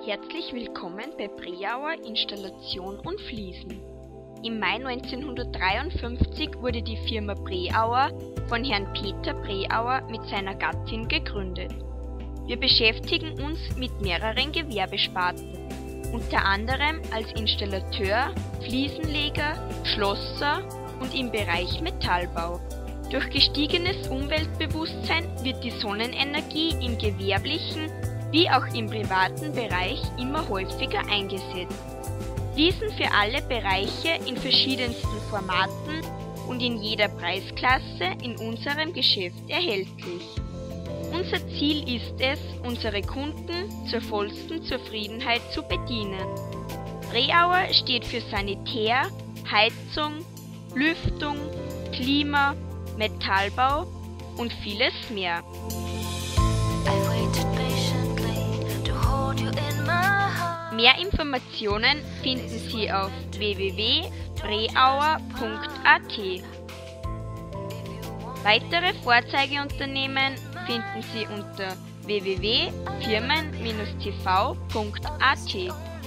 Herzlich willkommen bei Breauer Installation und Fliesen. Im Mai 1953 wurde die Firma Breauer von Herrn Peter Breauer mit seiner Gattin gegründet. Wir beschäftigen uns mit mehreren Gewerbesparten, unter anderem als Installateur, Fliesenleger, Schlosser und im Bereich Metallbau. Durch gestiegenes Umweltbewusstsein wird die Sonnenenergie im gewerblichen wie auch im privaten Bereich immer häufiger eingesetzt. Fliesen für alle Bereiche in verschiedensten Formaten und in jeder Preisklasse in unserem Geschäft erhältlich. Unser Ziel ist es, unsere Kunden zur vollsten Zufriedenheit zu bedienen. Breauer steht für Sanitär, Heizung, Lüftung, Klima, Metallbau und vieles mehr. Mehr Informationen finden Sie auf www.breauer.at. Weitere Vorzeigeunternehmen finden Sie unter www.firmen-tv.at.